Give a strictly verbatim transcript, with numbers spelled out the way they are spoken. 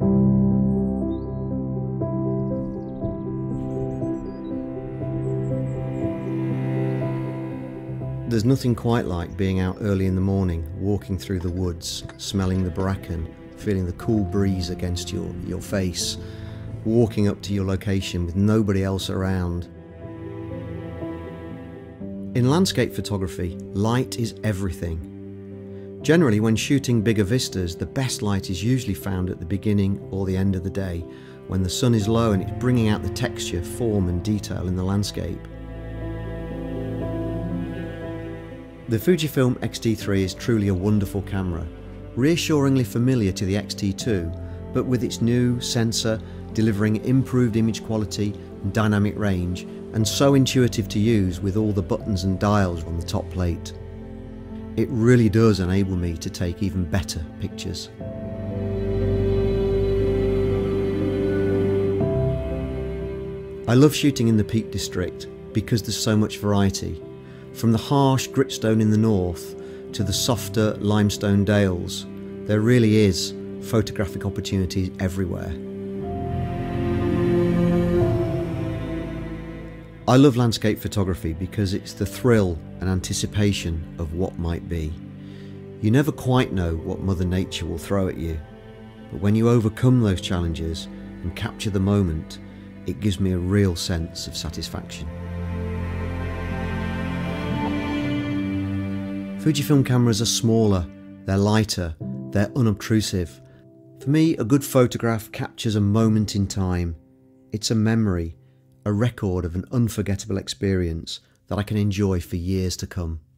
There's nothing quite like being out early in the morning, walking through the woods, smelling the bracken, feeling the cool breeze against your, your face, walking up to your location with nobody else around. In landscape photography, light is everything. Generally, when shooting bigger vistas, the best light is usually found at the beginning or the end of the day, when the sun is low and it's bringing out the texture, form and detail in the landscape. The Fujifilm X T three is truly a wonderful camera, reassuringly familiar to the X T two, but with its new sensor delivering improved image quality and dynamic range, and so intuitive to use with all the buttons and dials on the top plate. It really does enable me to take even better pictures. I love shooting in the Peak District because there's so much variety. From the harsh gritstone in the north to the softer limestone dales, there really is photographic opportunities everywhere. I love landscape photography because it's the thrill and anticipation of what might be. You never quite know what Mother Nature will throw at you, but when you overcome those challenges and capture the moment, it gives me a real sense of satisfaction. Fujifilm cameras are smaller, they're lighter, they're unobtrusive. For me, a good photograph captures a moment in time. It's a memory, a record of an unforgettable experience that I can enjoy for years to come.